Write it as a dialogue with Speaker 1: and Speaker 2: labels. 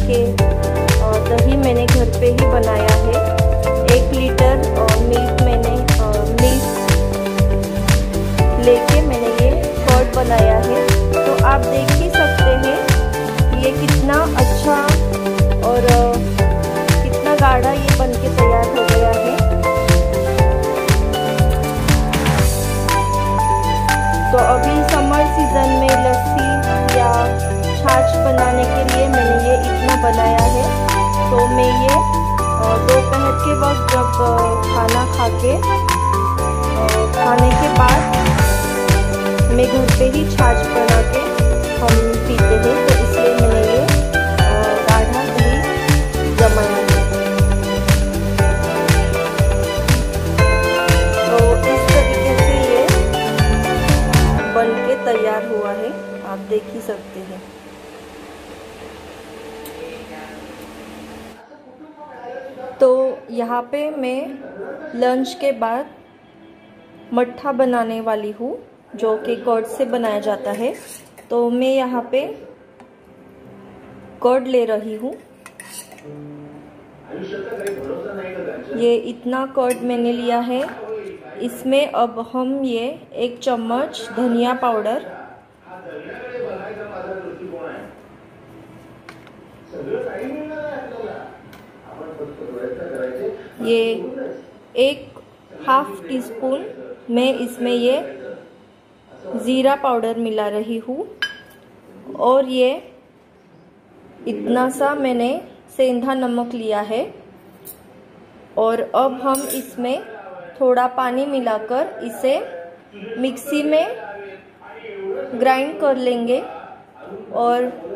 Speaker 1: के दही मैंने घर पे ही बनाया है। 1 लीटर मिल्क लेके मैंने ये कर्ड बनाया है। तो आप देख ही सकते हैं ये कितना अच्छा और कितना गाढ़ा ये बनके तैयार हो गया है। तो अभी समर सीजन में लस्सी या छाछ बनाने के लिए मैंने ये इतना बनाया है। तो मैं ये दोपहर के वक्त जब खाना खाने के बाद मैं घर पे ही छाछ बना के हम पीते हैं। तो इसलिए मैंने ये गाढ़ा दही जमाया है। तो इस तरीके से ये बन के तैयार हुआ है, आप देख ही सकते हैं। तो यहाँ पे मैं लंच के बाद मट्ठा बनाने वाली हूँ, जो कि कर्ड से बनाया जाता है। तो मैं यहाँ पे कर्ड ले रही हूँ। ये इतना कर्ड मैंने लिया है। इसमें अब हम ये 1 चम्मच धनिया पाउडर, ये 1/2 टीस्पून मैं इसमें ये ज़ीरा पाउडर मिला रही हूँ, और ये इतना सा मैंने सेंधा नमक लिया है। और अब हम इसमें थोड़ा पानी मिलाकर इसे मिक्सी में ग्राइंड कर लेंगे। और